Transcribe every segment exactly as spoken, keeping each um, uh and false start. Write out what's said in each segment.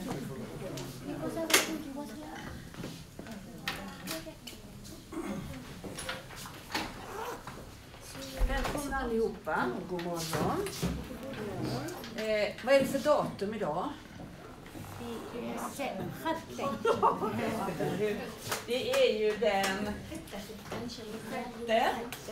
Välkomna allihopa och god morgon. Eh, vad är det för datum idag? Det är ju den sjätte.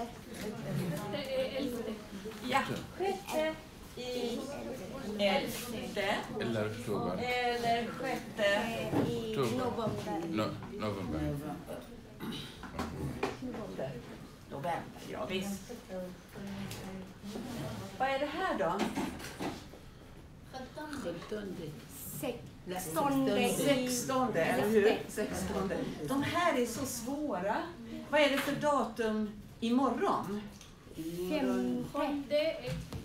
Ja, sjätte i elfte. Eller oktober. Eller sjätte i november. No, november. November. November, ja visst. Vad är det här då? Sextonde. Sextonde, eller hur? Sextonde. De här är så svåra. Vad är det för datum imorgon? Femte.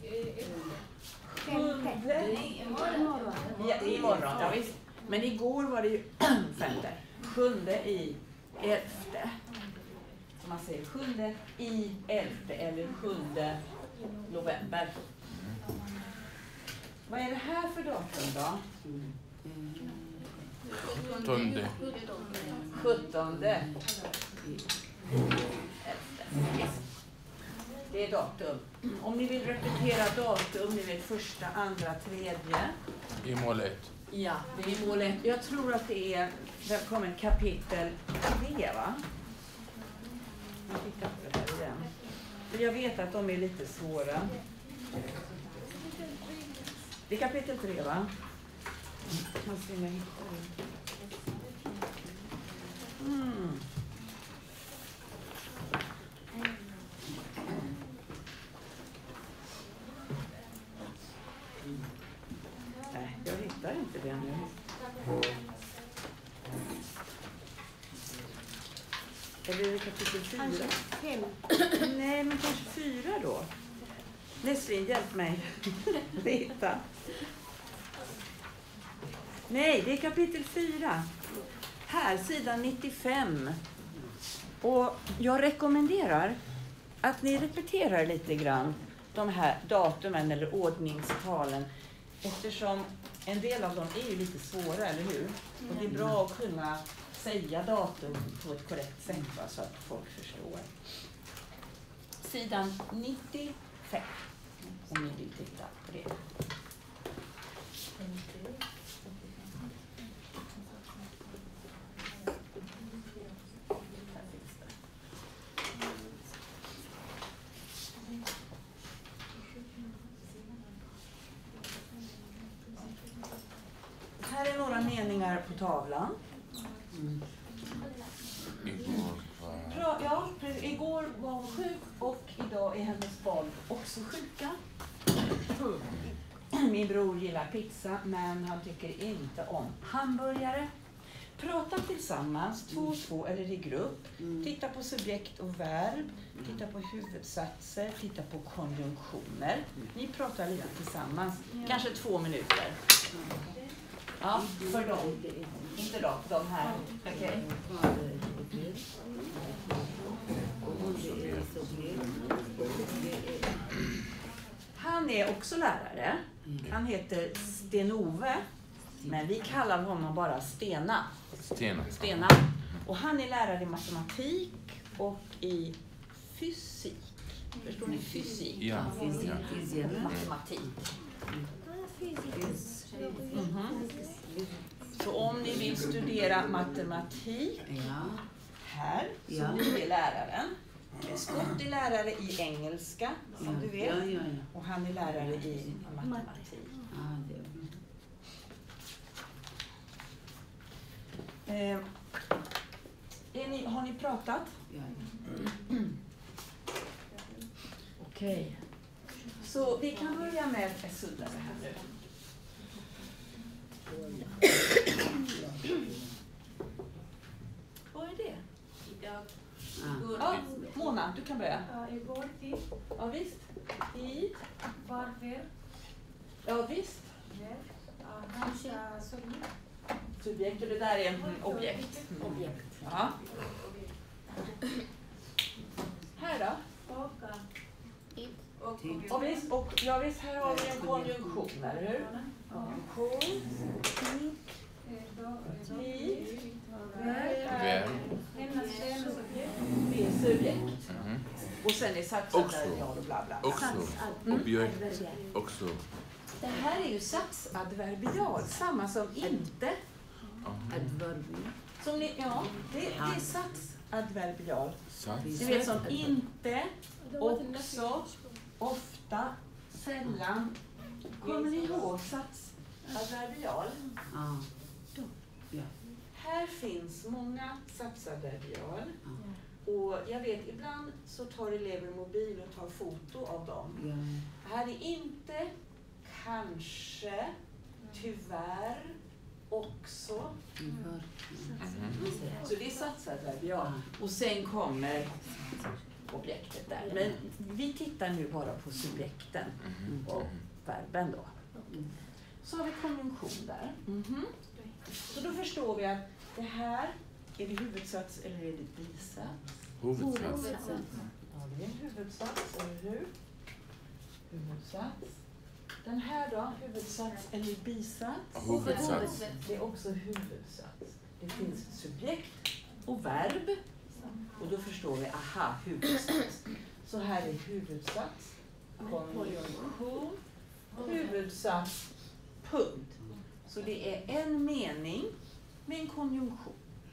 Femte. Ja, imorgon, ja visst. Men igår var det ju femte. Sjunde i elfte. Så man säger sjunde i elfte eller sjunde november. Vad är det här för datum då? Sjuttonde. Sjuttonde. Yes. Det är datum. Om ni vill repetera datum, ni vet första, andra, tredje. I mål ett. Ja, det är målet. Jag tror att det är, där kommer kapitel tre, va? Jag tittar på det här igen. För jag vet att de är lite svåra. Det är kapitel tre, va? Man ser om jag hittar det. Mm. Nej, jag hittar inte det nu. Eller är det kapitel fyra? Fem. Nej, men kanske fyra då. Näslin, hjälp mig. Hitta. Nej, det är kapitel fyra. Här, sidan nittiofem. Och jag rekommenderar att ni repeterar lite grann de här datumen eller ordningstalen. Eftersom en del av dem är ju lite svåra, eller hur? Och det är bra att kunna säga datum på ett korrekt sätt, va, så att folk förstår. Sidan nittiofem, om ni vill titta på det. Här finns det. Här är några meningar på tavlan. Igår var... Bra, ja, igår var hon sjuk och idag är hennes barn också sjuka. Min bror gillar pizza, men han tycker inte om hamburgare. Prata tillsammans, två och två eller i grupp. Titta på subjekt och verb. Titta på huvudsatser. Titta på konjunktioner. Ni pratar lite tillsammans. Kanske två minuter. Ja, för dem. Inte dem, de här. Okej. Han är också lärare. Han heter Sten-Ove. Men vi kallar honom bara Stena. Stena. Stena. Och han är lärare i matematik och i fysik. Förstår ni? Fysik. Ja. Fysik. Ja. Matematik. Mm-hmm. Så om ni vill studera matematik här, så blir det läraren. Scott är lärare i engelska, som du vet. Och han är lärare i matematik. Eh, är ni, har ni pratat? Okej. Okay. Så vi kan börja med att sudda det här nu. Vad är det? Ja, Mona, du kan börja. Uh, igår till. Ja, visst. I. Varför? Ja, visst. Uh, hans uh, subjekt. Subjekt, och det där är en objekt. Mm. Objekt. Ja. Här då? Och, uh, och, och, och, och ja, visst, här har vi en konjunktion, eller hur? Konjunktion. satsadverbial och bla bla. Också. Mm. Objekt. Också. Det här är ju satsadverbial, samma som inte. Adverbial. Som ni, ja, det, det är satsadverbial. Sats. Du vet som inte, också, ofta, sällan. Kommer ni ihåg satsadverbial? Ja. Här finns många satsadverbial. Och jag vet, ibland så tar elever mobil och tar foto av dem. Ja. Här är inte, kanske, tyvärr, också. Tyvärr. Så det är satsadverbial. Och sen kommer objektet där. Men vi tittar nu bara på subjekten och verben då. Så har vi konjunktion där. Mhm. Så då förstår vi att det här, är det huvudsats eller är det bisats? Huvudsats. Ja, det är en huvudsats, eller hur? Huvudsats. Den här då, huvudsats eller bisats? Huvudsats. Det är också huvudsats. Det finns subjekt och verb. Och då förstår vi, aha, huvudsats. Så här är huvudsats, konjunktion, huvudsats, punkt. Så det är en mening med en konjunktion.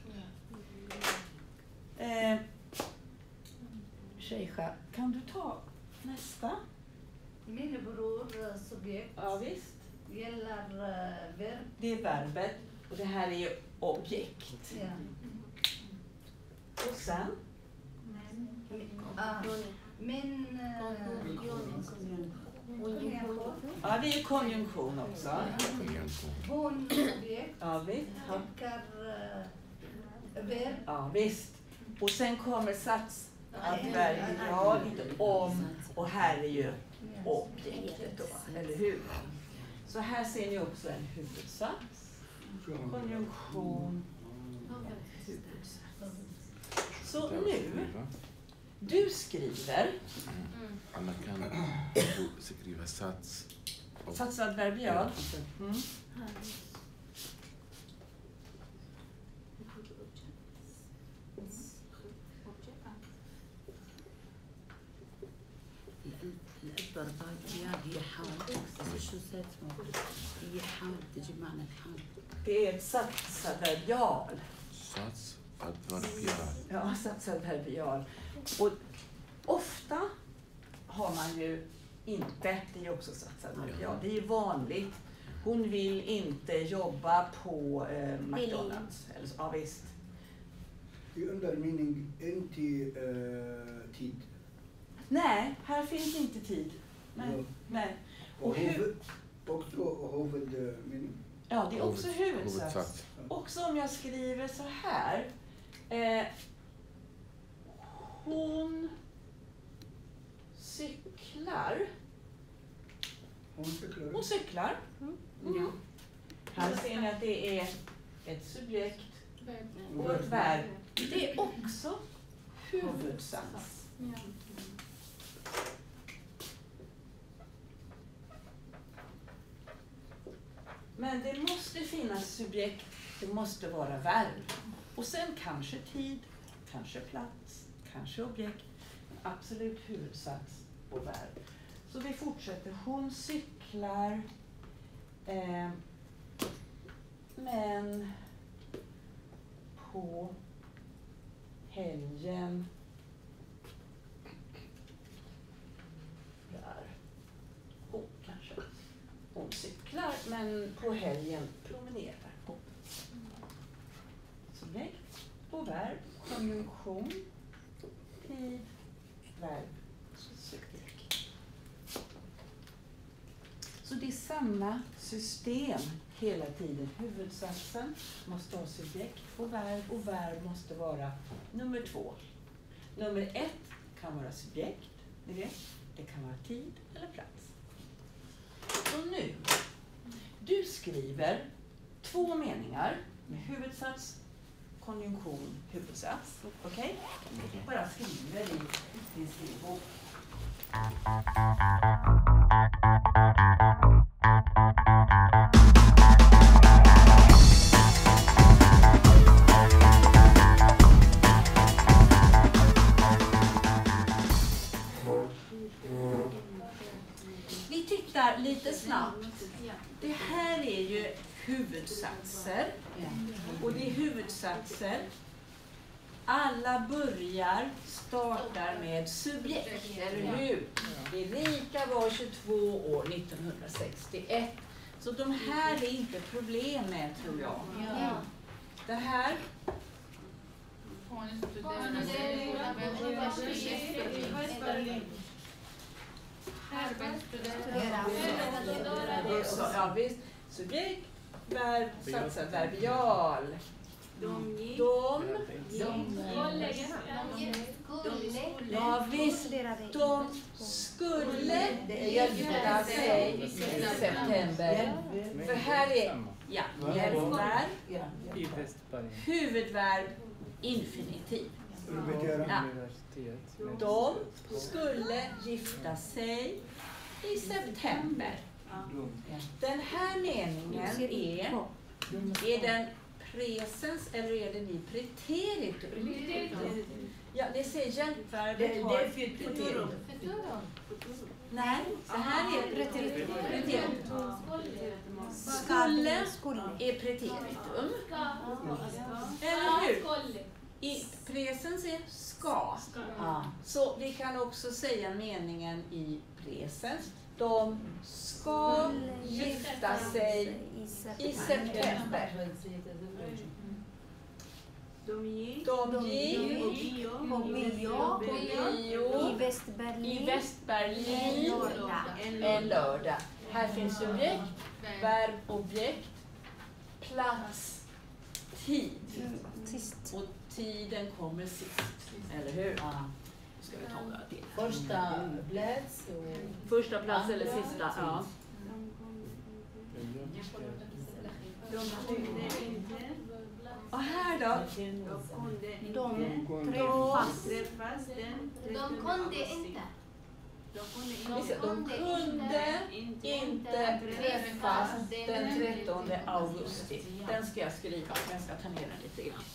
Eh, Sheikha, kan du ta nästa? Min bror, subjekt, Ja, visst. gäller uh, verb. Det är verbet och det här är ju objekt. Ja. Och sen? Ah, min uh, Ja, det är konjunktion också. hon, subjekt, Ja, visst. skickar uh, verb. Ja, visst. Och sen kommer satsadverbial, inte om, och här är ju objektet då, eller hur? Så här ser ni också en huvudsats, konjunktion, huvudsats. Så nu, du skriver Anna kan skriva sats. och- satsadverbial. Mm. الضربات هي حال شو اسمه هي حال تجي معنى الحال Det är ett satsadverbial. Satsadverbial. Ja, satsadverbial. Och ofta har man ju inte, det är också satsadverbial. Det är vanligt. Hon vill inte jobba på eh, McDonalds. Eller så, ja, visst. I undermening inte uh, tid. Nej, här finns inte tid. Nej. Ja. Nej. Och Och hu- huvud, också huvudmening. ja, det är också Huvud- huvudsats. Huvudsats. Också om jag skriver så här. Eh, hon cyklar. Hon cyklar. Hon cyklar. Mm. Här ser ni att det är ett subjekt och ett verb. Det är också huvudsats. Men det måste finnas subjekt, det måste vara verb. Och sen kanske tid, kanske plats, kanske objekt. Absolut huvudsats och verb. Så vi fortsätter. Hon cyklar. Eh, men på helgen där hon kanske hon cyklar men på helgen promenerar hon. Subjekt och verb, konjunktion, tid, verb, subjekt. Så det är samma system hela tiden. Huvudsatsen måste ha subjekt och verb och verb måste vara nummer två. Nummer ett kan vara subjekt, ni vet. Det kan vara tid eller plats. Så nu, du skriver två meningar med huvudsats, konjunktion, huvudsats. Okej? Okay? Bara skriver i din skrivbok. huvudsatser. Och det är huvudsatser. Alla börjar, startar med subjekt, eller hur? Erika var tjugotvå år nittonhundrasextioett. Så de här är inte problem med, tror jag. Ja. Det här, ja visst, subjekt, verb, satsar, verbial. De, de, ja visst, de skulle gifta sig i september. För här är, ja, hjälpverb, I Västberg. huvudverb, infinitiv. Repetera. Ja. Universitet. De skulle gifta sig i september. Den här meningen är, är den presens eller är den i preteritum? Ja, det säger hjälpverbet har preteritum. Nej, det här är preteritum. Skulle är preteritum. Eller hur? I presens är ska. Så vi kan också säga meningen i presens. De ska gifta sig i september. De gick De gick På bio på bio i Västberlin. i Västberlin En lördag. en lördag. Här finns subjekt, verb, objekt, plats, tid. Sist. Och tiden kommer sist, eller hur? Nu ska vi ta några till. Första plats och Första plats eller sista, ja. De kunde inte. Och här då? De kunde De inte träffas den De kunde inte. De kunde inte träffas den trettonde augusti. Den ska jag skriva, men jag ska ta ner den lite grann.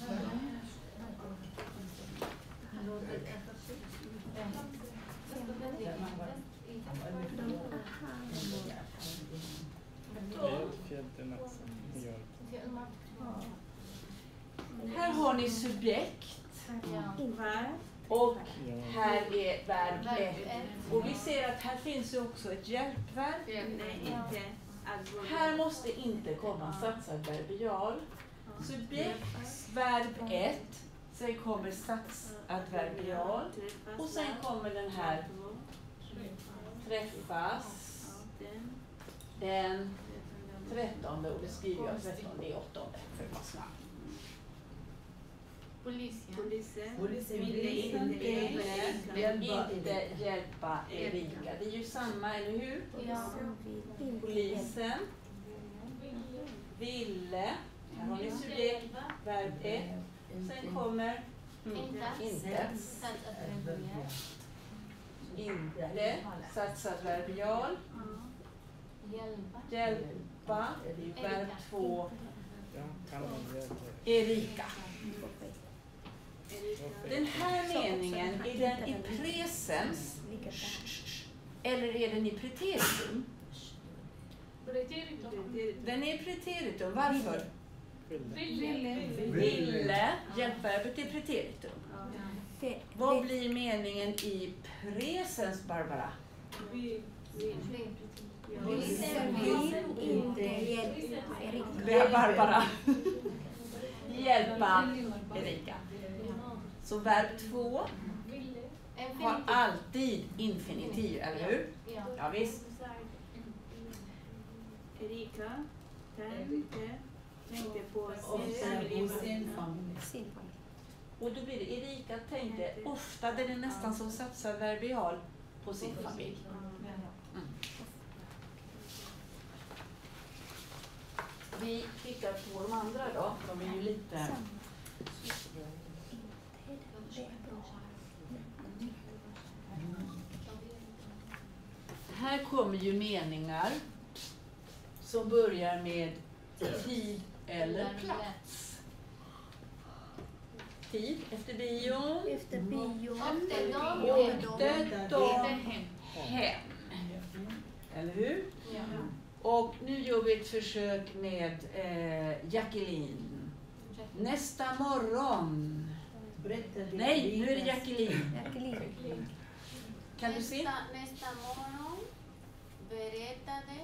Här har ni subjekt och här är verb ett. Och vi ser att här finns ju också ett hjälpverb. Nej, inte. Här måste inte komma satsadverbial. Subjekt, verb ett. Sen kommer satsadverbial. Och sen kommer den här träffas den trettonde. Och det skriver jag trettonde i åttonde för att vara snabb. Polisen ville inte Ville inte hjälpa Erika. Det är ju samma, eller hur? Polisen ville, här har ni subjekt, verb ett. Sen kommer inte, inte, satsadverbial, hjälpa, det är verb två, Erika. Den här meningen, är den i presens eller är den i preteritum? Den är i preteritum. Varför? Ville. Hjälpverbet är preteritum. Vad blir meningen i presens, Barbara? Polisen vill inte hjälpa Erika. Det är Barbara. Hjälpa Erika. Så verb två har alltid infinitiv, eller hur? Ja, visst. Erika tänkte, tänkte på sin familj. Och då blir det Erika tänkte ofta, den är nästan som satsadverbial på sin familj. Mm. Vi tittar på de andra då. De är ju lite... Här kommer ju meningar som börjar med tid eller plats. Tid efter bion. Efter bion. Åkte de hem. Eller hur? Och nu gör vi ett försök med eh, Jacqueline. Nästa morgon. Berätta Nej, nu är det Jacqueline. Jacqueline. Kan du se? Nästa, nästa morgon berättade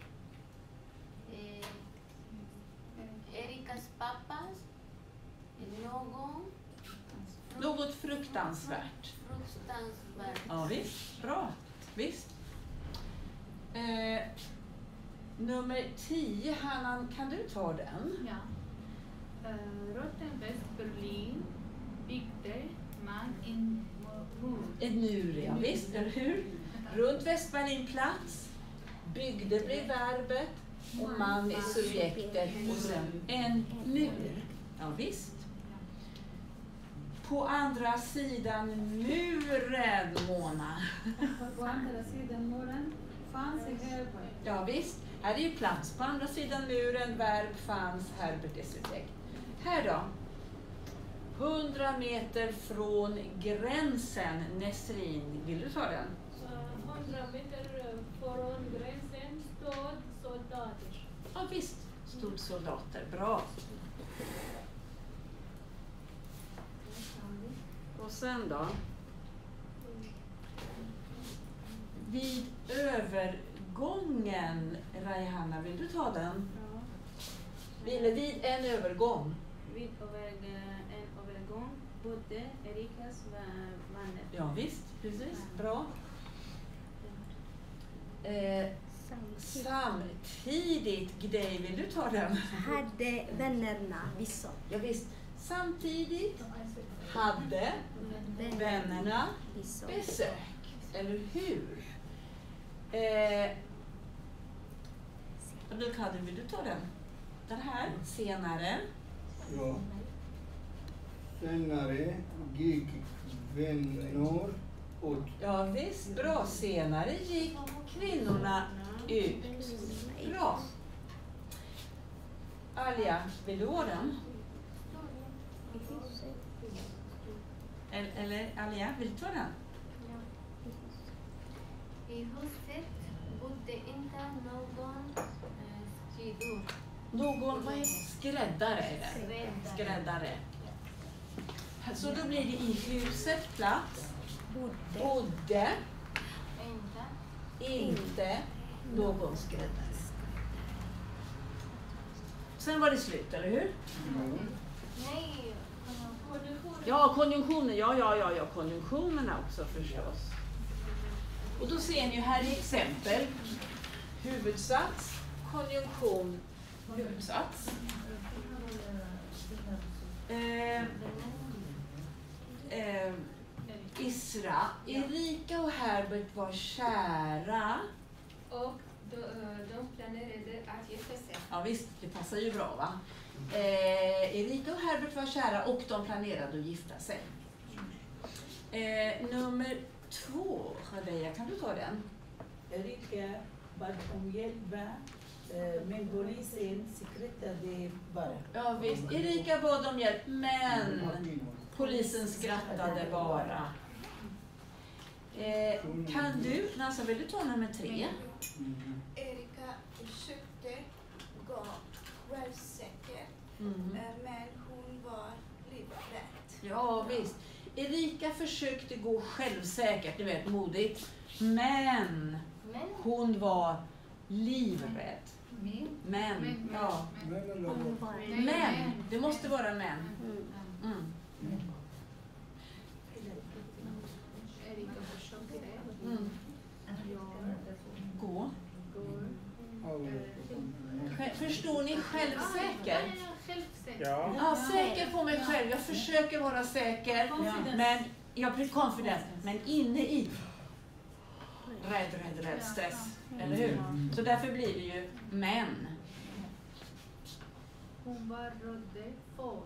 eh, Erikas pappas någon Något fruktansvärt. fruktansvärt. Ja, visst. Bra. Visst. Eh, nummer tio, Hanna, kan du ta den? Ja. Uh, Roten Västberlin byggde man en mur. En mur, ja. Visst, eller hur? Runt Västberlinplats. Byggde blir verbet och man är subjektet och sen en mur. Ja, visst. På andra sidan muren, Mona. På andra sidan muren fanns en Herbert. Ja, visst. Här är ju plats. På andra sidan muren, verb fanns, Herbert är subjekt. Här då. hundra meter från gränsen, Nesrin. Vill du ta den? hundra meter från gränsen stod soldater. Ja, visst. Stod soldater. Bra. Och sen då? Vid övergången, Raihanna, vill du ta den? Ja. Vid, vid en övergång. Vid överg- en övergång bodde Erikas vänner. Ja, visst. Precis. Bra. Eh, samtidigt, Gdej, vill du ta den? Hade vännerna vissa. Ja, visst. Samtidigt hade vännerna Vissa. besök. Eller hur? Eh, Abdulkadir, vill du ta den? Den här, senare. Ja. Senare gick vänner ut. Ja, visst. Bra. Senare gick kvinnorna ut. Bra. Alia, vill du ha den? Eller, eller Alia, vill du ta den? I huset bodde inte någon eh, skridor. Någon, vad är skräddare? Är det? Skräddare. Så då blir det i huset plats. Bodde. Bodde Inte inte någon skräddare. Sen var det slut, eller hur? nej. Ja, konjunktionen. Ja, ja, ja, ja, konjunktionerna också förstås. Och då ser ni ju här i exempel. Huvudsats, konjunktion, huvudsats. Eh, eh, Isra, Erika och Herbert var kära. Och de, de planerade att gifta sig. Ja visst, det passar ju bra va? Eh, Erika och Herbert var kära och de planerade att gifta sig. Eh, nummer två, Khadeja, kan du ta den? Erika bad om hjälp, men polisen sekretade bara. Ja visst, Erika bad om hjälp men polisen skrattade bara. Eh, kan du, Nasa, vill du ta nummer tre? Erika försökte gå självsäker, Mm. eh, men hon var livrädd. Ja visst. Erika försökte gå självsäkert, du vet, modigt. Men Men hon var livrädd. Men. Men, ja. Men eller Hon vad? var. Men, det måste vara men. Mm. Erika försökte Mm. Gå. Sj- Förstår ni självsäker? självsäker. Ja. Ja, säker på mig själv. Jag försöker vara säker. Men jag blir confident. Men inne i rädd, rädd, rädd, stress. Eller hur? Så därför blir det ju men. Hon var rädd för.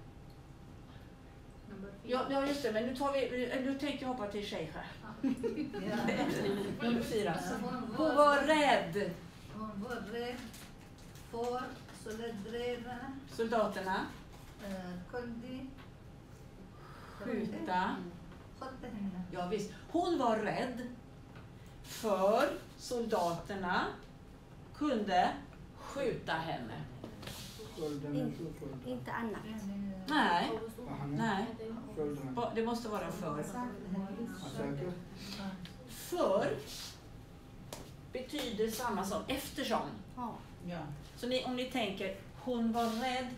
Nummer fyra. Ja, ja, just det. Men nu, tar vi, nu tänkte jag hoppa till Sheikha. Nummer fyra. Hon var rädd. Hon var rädd för soldaterna Soldaterna eh, kunde skjuta. skjuta henne. Ja, visst. Hon var rädd för soldaterna kunde skjuta henne. In, inte annat. Nej, فحنا nej. شولدرن Ba- Det måste vara för. عساكر För betyder samma som eftersom. Ja. Ja. Så ni, om ni tänker, hon var rädd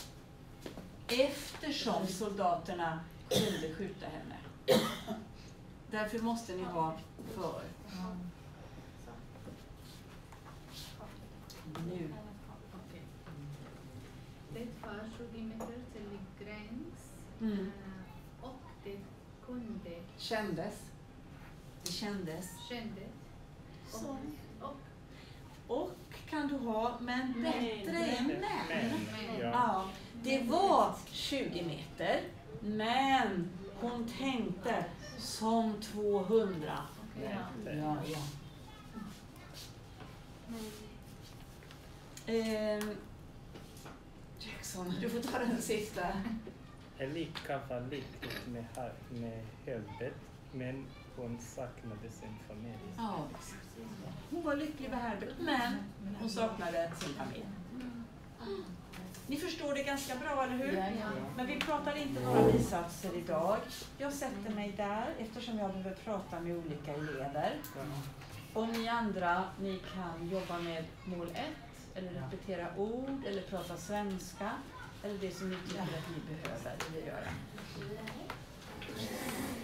eftersom soldaterna kunde skjuta henne. Därför måste ni ha för. Nu. Okej. Det var tjugo meter till gräns. Mm. eh, Och det kunde, Kändes. Det kändes. kände. Så. Och Och kan du ha, men bättre än men. Men, ja. Ja, det var tjugo meter, men hon tänkte som tvåhundra. Men, Ja, ja. Ehm, Jackson, du får ta den sista. Elika var lycklig med, ha- med huvudet, men hon saknade sin familj. Ja, hon var lycklig med Herbert, men hon saknade sin familj. Ni förstår det ganska bra, eller hur? Ja, ja. Men vi pratar inte några bisatser idag. Jag sätter mig där eftersom jag behöver prata med olika elever. Och ni andra, ni kan jobba med mål ett, eller repetera ord, eller prata svenska, eller det som ni tycker att ni behöver göra.